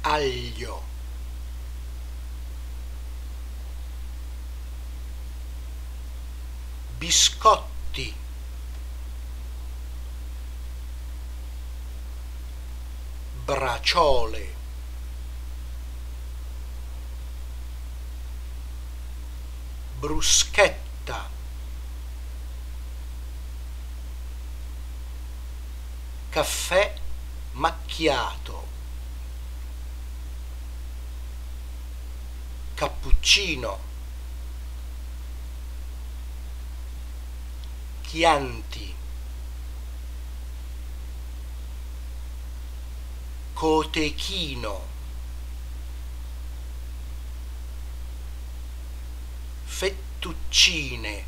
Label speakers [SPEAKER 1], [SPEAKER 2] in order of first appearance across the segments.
[SPEAKER 1] aglio, biscotti, braciole, bruschetta, caffè macchiato, cappuccino, Chianti, cotechino, fettuccine,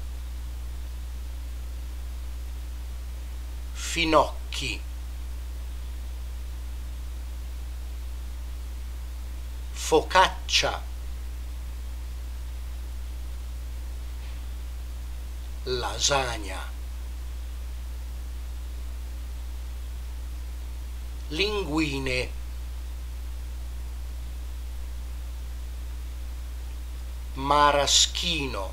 [SPEAKER 1] finocchi, focaccia, lasagna, linguine, maraschino,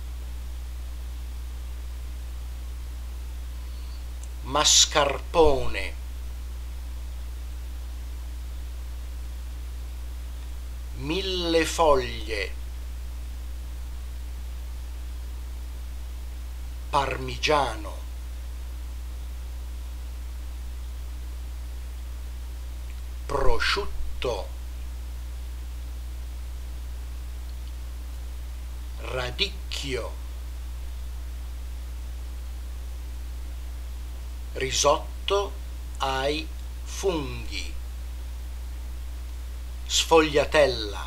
[SPEAKER 1] mascarpone, millefoglie, parmigiano, prosciutto, radicchio, risotto ai funghi, sfogliatella,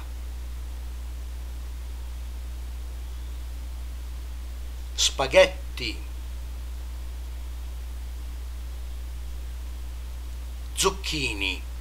[SPEAKER 1] spaghetti, zucchini.